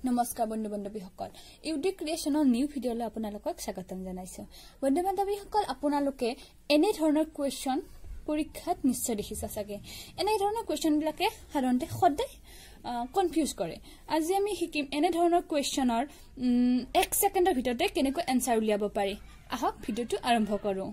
নমস্কাৰ বন্ধু বান্ধৱীসকল UD ক্ৰিয়েচনৰ new ভিডিঅলৈ আপোনালোকক স্বাগতম জনাইছো বন্ধু বান্ধৱীসকল আপোনালোকে এনে ধৰণৰ কোৱেশ্চন পৰীক্ষাত নিশ্চয় দেখিছা চাগে এনে ধৰণৰ কোৱেশ্চন বিলাকে সাধাৰণতে সদায় কনফিউজ কৰে আজি আমি শিকিম এনে ধৰণৰ কোৱেশ্চনৰ 1 সেকেন্ডৰ ভিতৰতে কেনেকৈ এনসাৰ উলিয়াব পাৰি আহক ভিডিঅটো আৰম্ভ কৰো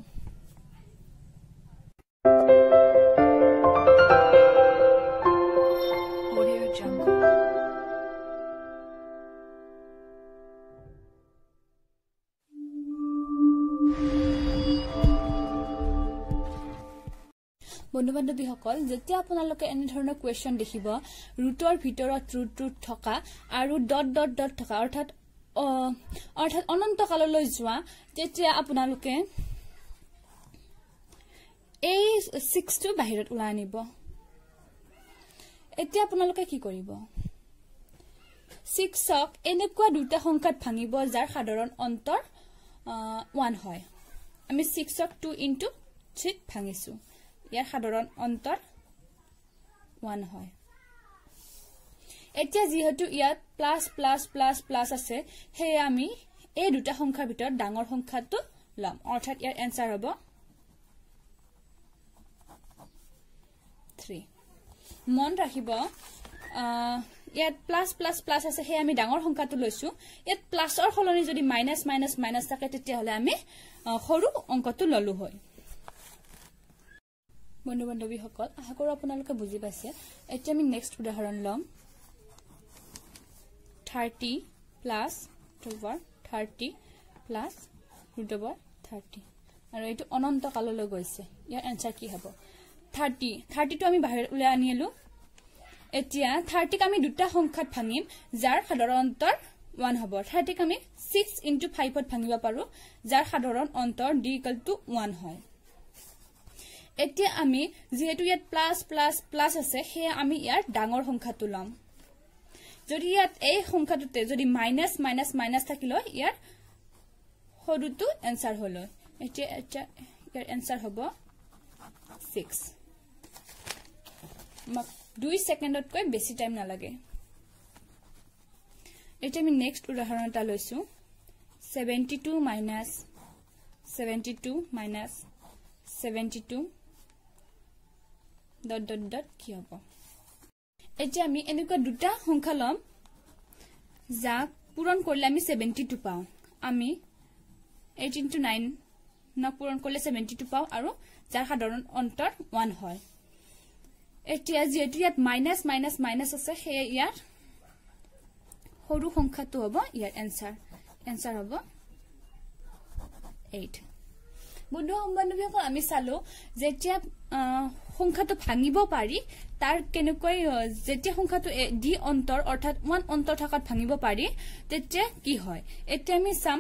বন্ধু বান্ধৱীসকল যেতিয়া আপোনালোকে এনে ধৰণৰ কোৱেশ্চন দেখিব ৰুটৰ ভিতৰত ৰুট থকা আৰু ডট ডট ডট থকা অৰ্থাৎ অনন্ত কাললৈ যোৱা তেতিয়া আপোনালোকে এই 6 টো বাহিৰত ওলাই আনিব এতিয়া আপোনালোকে কি কৰিব 6 ক এনেকুৱা দুটা সংখ্যাত ভাঙিব যাৰ সাধাৰণ অন্তৰ 1 হয় আমি 6 ক 2 * 6 ভাঙিছো ইয়াৰ সাধাৰণ অন্তৰ 1 হয় এতিয়া যেহেতু ইয়াত প্লাস প্লাস প্লাস প্লাস আছে হে আমি এই দুটা সংখ্যাৰ ভিতৰত ডাঙৰ সংখ্যাটো লম অৰ্থাৎ ইয়াৰ এনসাৰ হ'ব 3 মন ৰাখিব ইয়াত প্লাস প্লাস প্লাস আছে হে আমি ডাঙৰ সংখ্যাটো লৈছো ইয়াত প্লাসৰ সলনি যদি মাইনাস মাইনাস মাইনাস থাকে তেতিয়া হলে আমি সৰু অংকটো ললো হয় বন্ধু বান্ধৱীসকল আশা কৰো আপোনালোকে বুজি পাইছে এতিয়া আমি নেক্সট উদাহৰণ লম 30 প্লাস √ 30 প্লাস √ 30 আৰু এটো অনন্ত কাললৈ গৈছে ইয়াৰ এনসাৰ কি হ'ব 30 টো আমি বাহিৰ উলাই আনিলো এতিয়া 30 ক আমি দুটা সংখ্যাত ভাঙিম যাৰ সাধাৰণ অন্তৰ 1 হ'ব 30 ক আমি 6 * 5 ত ভাঙিব পাৰো যাৰ সাধাৰণ অন্তৰ d = 1 হয় এতিয়া আমি যেহেতু ইয়াত প্লাস প্লাস প্লাস আছে হে আমি ইয়াৰ ডাঙৰ সংখ্যাটো লম যদি ইয়াত এই সংখ্যাটোতে যদি মাইনাস মাইনাস মাইনাস থাকিল ইয়াৰ সৰুটো এনসাৰ হল এতিয়া ইয়াৰ এনসাৰ হ'ব 6 মাক 2 সেকেন্ডত কৈ বেছি টাইম না লাগে এতিয়া আমি নেক্সট উদাহৰণ এটা লৈছো 72 মাইনাস 72 ডট ডট ডট কি হ'ব এতিয়া আমি এনেকুৱা দুটা সংখ্যা লম যাক পূৰণ কৰিলে আমি 72 পাও আমি 8 * 9 না পূৰণ কৰিলে 72 পাও আৰু যাৰ সাধাৰণ অন্তৰ 1 হয় এতিয়া যেহেতু ইয়াত মাইনাস মাইনাস মাইনাস আছে হে ইয়াৰ সৰু সংখ্যাটো হ'ব ইয়াৰ এনসাৰ হ'ব 8 বন্ধু বান্ধৱীসকল আমি চালো যেতিয়া সংখ্যাটো ভাঙিব পাৰি তাৰ কেনেকৈ যেতিয়া সংখ্যাটো d অন্তৰ অৰ্থাৎ 1 অন্তৰ থাকাত ভাঙিব পাৰি তেতিয়া কি হয় এতিয়া আমি চাম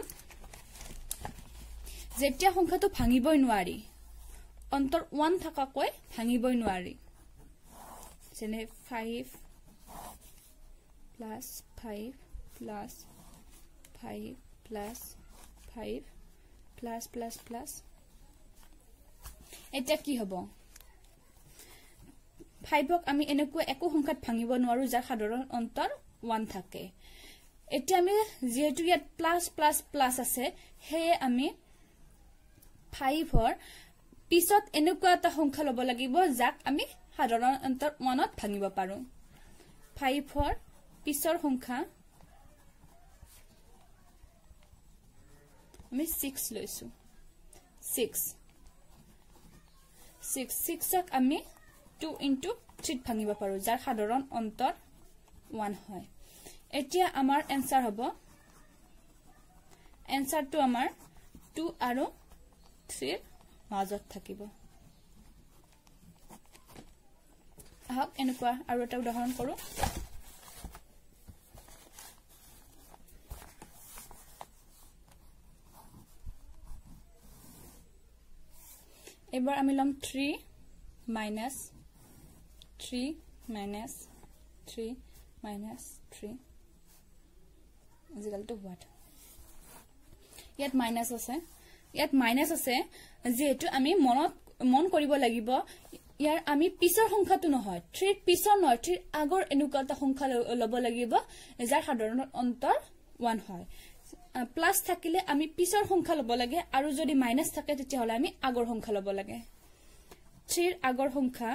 যেতিয়া সংখ্যাটো ভাঙিবই নোৱাৰি অন্তৰ 1 থাকাকৈ ভাঙিবই নোৱাৰি যেনে 5 + 5 + 5 + 5 প্লাস প্লাস প্লাস এটা কি হ'ব 5 ক আমি এনেকুৱা একো সংখ্যাত ভাঙিব নোৱাৰো যাৰ সাধাৰণ অন্তৰ 1 থাকে এতিয়া আমি যেহেতু ইয়াত প্লাস প্লাস প্লাস আছে হে আমি 5 ৰ পিছত এনেকুৱা এটা সংখ্যা লব লাগিব যাক আমি সাধাৰণ অন্তৰ 1 ত ভাঙিব পাৰো 5 ৰ পিছৰ সংখ্যা আমি 6 লৈছো 6 ক আমি 2 * 3 ভাঙিব পাৰো যাৰ সাধাৰণ অন্তৰ 1 হয় এতিয়া আমাৰ এনসাৰ হ'ব এনসাৰটো আমাৰ 2 আৰু 3 ৰ মাজত থাকিব আহক এনেকুৱা আৰু এটা উদাহৰণ কৰো এবাৰ আমি লম 3 - 3 - 3 - 3 ইকুৱেল টু what ইয়াত মাইনাস আছে যেহেতু আমি মন কৰিব লাগিব ইয়াৰ আমি পিছৰ সংখ্যাটো নহয় 3 পিছৰ নহয় 3 আগৰ এনেকুৱা এটা সংখ্যা লব লাগিব যাৰ সাধাৰণ অন্তৰ 1 হয় প্লাস থাকিলে আমি পিছৰ সংখ্যা লব লাগে আৰু যদি মাইনাস থাকে তেতিয়া হলে আমি আগৰ সংখ্যা লব লাগে 3 ৰ আগৰ সংখ্যা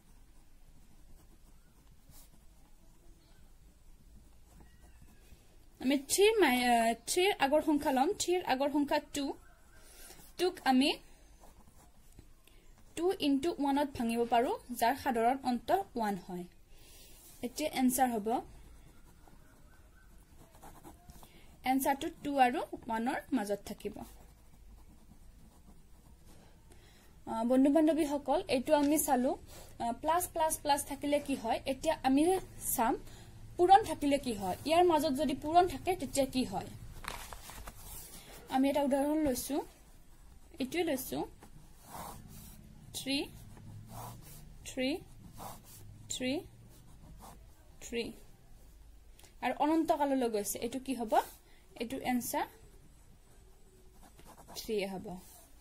আমি 3 ৰ আগৰ সংখ্যা লম 3 ৰ আগৰ সংখ্যা 2 টুক আমি 2 into 1 ত ভাঙিব পাৰো যাৰ সাধাৰণ অন্তৰ 1 হয় এতিয়া आंसर হ'ব आंसर to 2 আৰু 1 ৰ মাজত থাকিব বন্ধু বান্ধৱী সকল এটো আমি চালো প্লাস প্লাস প্লাস থাকিলে কি হয় এতিয়া আমি সাম পূৰণ থাকিলে কি হয় ইয়াৰ মাজত যদি পূৰণ থাকে তেতিয়া কি হয় আমি এটা উদাহৰণ লৈছো এটোই লৈছো 3 3 3 3 আৰু অনন্ত কাললৈ গৈছে এটো কি হ'ব এটো आंसर 3 হ'ব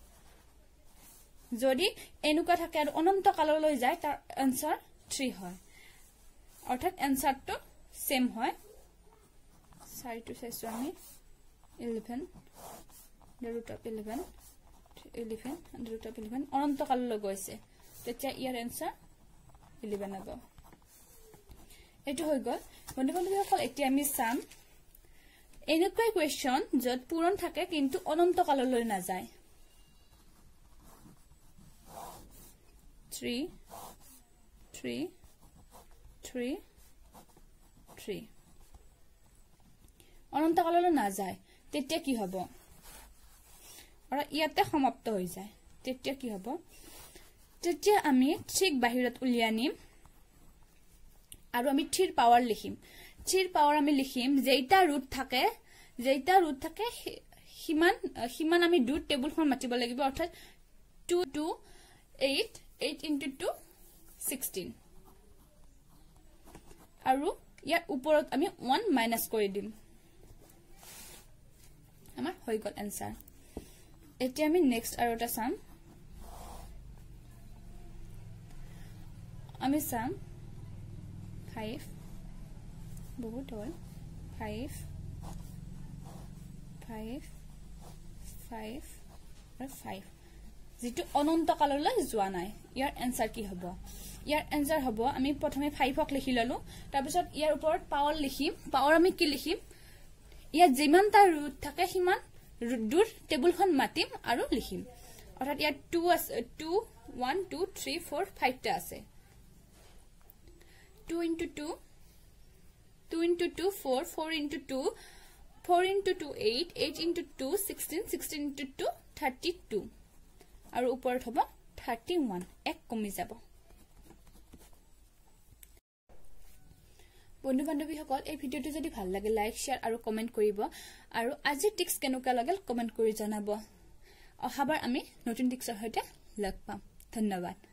যদি এনুকা থাকে আৰু অনন্ত কাললৈ যায় তাৰ आंसर 3 হয় অৰ্থাৎ आंसर টো सेम হয় সাইটো চাইছো আমি 11 the root of 11 and the root of 11 অনন্ত কাললৈ গৈছে তেতিয়া ইয়াৰ आंसर 11 হ'ব এটো হৈ গল বন্ধু বান্ধৱীসকল এতিয়া আমি চাম এনেকুৱা কোৱেশ্চন যত পূৰণ থাকে কিন্তু অনন্ত কাললৈ না যায় 3 3 3 3 অনন্ত কাললৈ না যায় তেতিয়া কি হ'ব আৰু ইয়াতে সমাপ্ত হৈ যায় তেতিয়া কি হ'ব তেতিয়া আমি ঠিক বাহিৰত উলিয়াই নিম আৰু আমি 3 পাৱাৰ লিখিম 3 পাৱাৰ আমি লিখিম যেইটা ৰুট থাকে হিমান আমি দুট টেবুলখন মাতিব লাগিব অৰ্থাৎ 2 2 8 8 into 2 16 আৰু ইয়াৰ ওপৰত আমি 1 মাইনাস কৰি দিম আমাৰ হৈ গল आंसर এতিয়া আমি নেক্সট আৰু এটা চাম আমি চাম 5 বহুত হ'ল 5 5 5 আৰু 5 যেটো অনন্ত কাললৈ যোৱা নাই ইয়াৰ आंसर কি হ'ব ইয়াৰ आंसर হ'ব আমি প্ৰথমে 5 ক লিখি ললো তাৰ পিছত ইয়াৰ ওপৰত পাৱাৰ লিখিম পাৱাৰ আমি কি লিখিম ইয়াৰ যিমানটা ৰুট থাকে হিমান ৰুটৰ টেবুলখন মাতিম আৰু লিখিম অৰ্থাৎ ইয়াৰ 2 আছে 2 1 2 3 4 5 টা আছে 2 into 2 2 into 2 4 4 into 2 4 into 2 8 8 into 2 16 16 into 2 32 আৰু ওপৰত হ'ব 31 এক কমি যাব বন্ধু বান্ধৱী সকল এই ভিডিওটো যদি ভাল লাগে লাইক শেয়াৰ আৰু কমেন্ট কৰিব আৰু আজি টিক্স কেনেকুৱা লাগিল কমেন্ট কৰি জনাব অহাবাৰ আমি নতুন টিক্সৰ সৈতে লগ পাম ধন্যবাদ